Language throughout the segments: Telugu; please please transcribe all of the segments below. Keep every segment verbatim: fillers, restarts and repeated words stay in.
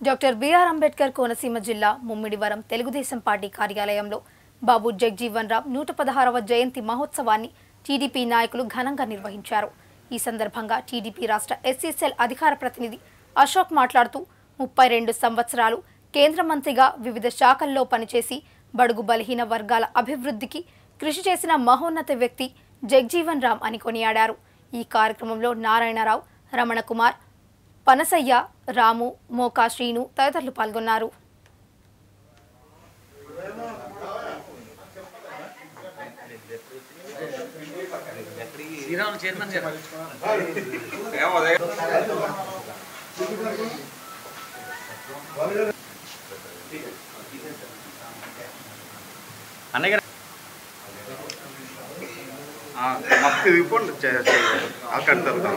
డాక్టర్ బిఆర్ అంబేద్కర్ కోనసీమ జిల్లా ముమ్మిడివరం తెలుగుదేశం పార్టీ కార్యాలయంలో బాబు జగజీవన్ రామ్ నూట పదహారవ జయంతి మహోత్సవాన్ని టీడీపీ నాయకులు ఘనంగా నిర్వహించారు। ఈ సందర్భంగా టీడీపీ రాష్ట్ర ఎస్సీ సెల్ అధికార ప్రతినిధి అశోక్ మాట్లాడుతూ ముప్పై రెండు సంవత్సరాలు కేంద్ర మంత్రిగా వివిధ శాఖల్లో పనిచేసి బడుగు బలహీన వర్గాల అభివృద్ధికి కృషి చేసిన మహోన్నత వ్యక్తి జగజీవన్ రామ్ అని కొనియాడారు। ఈ కార్యక్రమంలో నారాయణరావు, రమణ కుమార్, పనసయ్య, రాము, మోకా శ్రీను తదితరులు పాల్గొన్నారు। మస్తు రిపోర్ట్ అక్కడ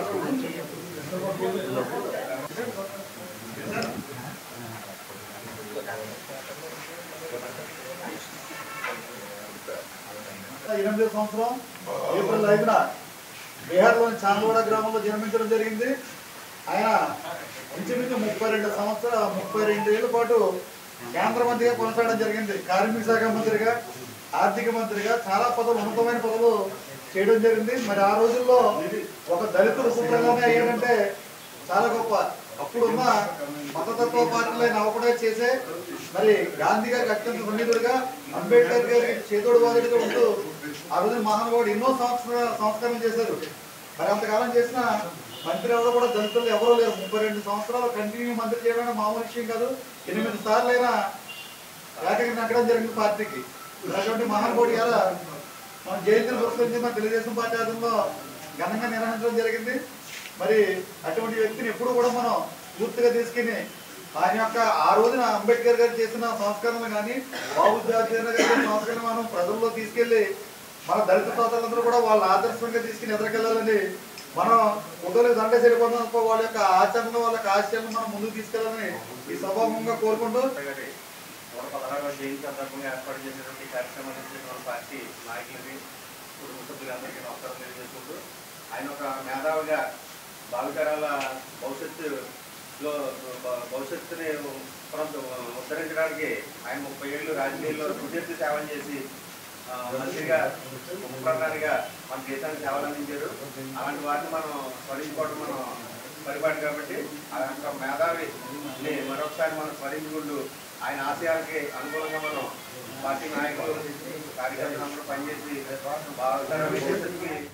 ఎనిమిది సంవత్సరం ఏప్రిల్ ఐదున బీహార్లోని చాందోడ గ్రామంలో జన్మించడం జరిగింది। ఆయన ఇంచుమించు ముప్పై రెండు సంవత్సరాల ముప్పై రెండు ఏళ్ల పాటు కేంద్ర మంత్రిగా కొనసాగడం జరిగింది। కార్మిక శాఖ మంత్రిగా, ఆర్థిక మంత్రిగా చాలా పదవులు, ఉన్నతమైన పదవులు చేయడం జరిగింది। మరి ఆ రోజుల్లో ఒక దళితుల సూత్రంగానే అయ్యాడంటే చాలా గొప్ప। అప్పుడున్న మతతత్వ పార్టీలైన అవకుండా చేసే మరి గాంధీ గారికి అత్యంత సన్నిధుడిగా, అంబేద్కర్ గారికి చేదోడు వాదుడిగా ఉంటూ ఆ రోజు మహానుభావుడు ఎన్నో సంవత్సర సంస్కరణ చేశారు। మరి అంతకాలం చేసిన మంత్రి ఎవరో కూడా దళితులు ఎవరో లేరు। ముప్పై రెండు సంవత్సరాలు కంటిన్యూ మంత్రి చేయడం మామూలు విషయం కాదు। ఎనిమిది సార్లు అయినా ఏకగిరి నగ్గడం జరిగింది పార్టీకి। అటువంటి మహానుభావుడు ఎలా మన జయంతిని పురస్కరించి మన తెలుగుదేశం పార్టీ ఆధ్వర్యంలో ఘనంగా నిర్వహించడం జరిగింది। మరి అటువంటి వ్యక్తిని ఎప్పుడు కూడా మనం పూర్తిగా తీసుకుని ఆయన యొక్క ఆ రోజున అంబేద్కర్ గారు చేసిన సంస్కరణలు కానీ, బాబు జగజీవన్ గారి సంస్కరణ మనం ప్రజల్లో తీసుకెళ్లి మన దళిత సోదరులందరూ కూడా వాళ్ళ ఆదర్శంగా తీసుకుని ఎదురుకెళ్ళాలని, మనం ఫోటోలకు దండ సరిపోతున్న వాళ్ళ యొక్క ఆచరణ, వాళ్ళ యొక్క ఆశయాలను మనం ముందుకు తీసుకెళ్లాలని ఈ సభాముఖంగా కోరుకుంటూ నూట పదహారవ జయంతి సందర్భంగా ఏర్పాటు చేసినటువంటి కార్యక్రమాన్ని మన పార్టీ నాయకులకి, కుటుంబ సభ్యులందరికీ నమస్కారం తెలియజేసుకుంటూ, ఆయన ఒక మేధావిగా భావితరాల భవిష్యత్తులో భవిష్యత్తుని ఉద్ధరించడానికి ఆయన ముప్పై ఏళ్ళు రాజకీయాల్లో సుదీర్ఘ సేవలు చేసి మంత్రిగా, ఉప ప్రధానిగా మన దేశానికి సేవలు అందించారు। అలాంటి వాటిని మనం స్మరించుకోవడం మనం పరిపాటి కాబట్టి ఆ యొక్క మేధావిని మరొకసారి మనం స్మరించుకుంటూ ఆయన ఆశయాలకి అనుకూలంగా మనం పార్టీ నాయకులు, కార్యకర్తలు అందరూ పనిచేసి భావితరాల భవిష్యత్తుకి